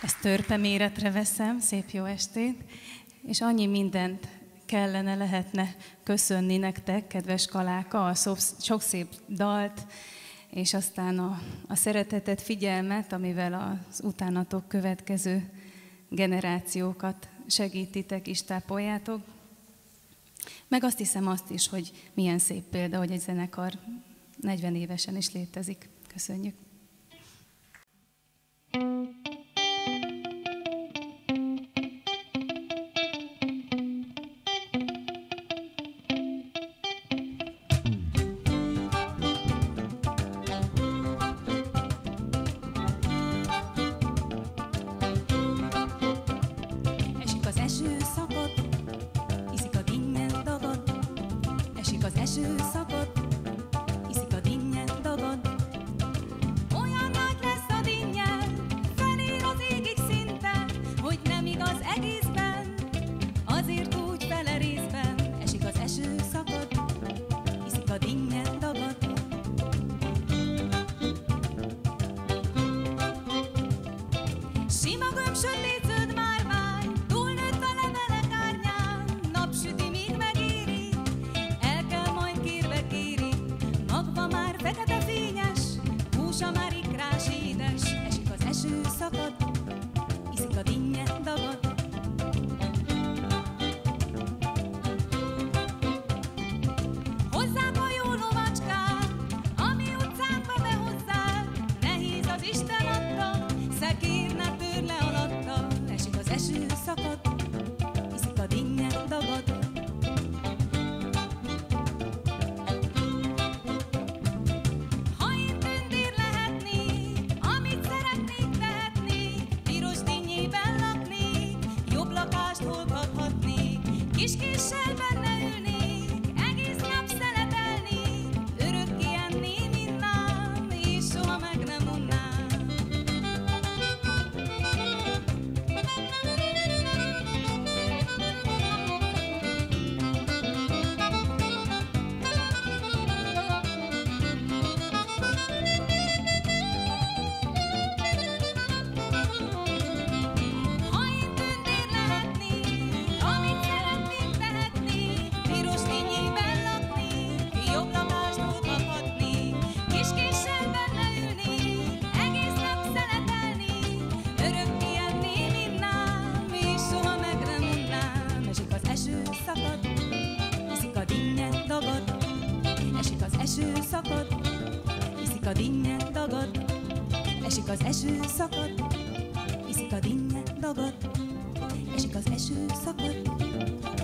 Ezt törpe méretre veszem, szép jó estét, és annyi mindent kellene, lehetne köszönni nektek, kedves Kaláka, a sok szép dalt, és aztán a szeretetet, figyelmet, amivel az utánatok következő generációkat segítitek és tápoljátok. Meg azt hiszem azt is, hogy milyen szép példa, hogy egy zenekar 40 évesen is létezik. Köszönjük! Esik az eső szakad, iszik a dinnye dagad, esik az eső szakad,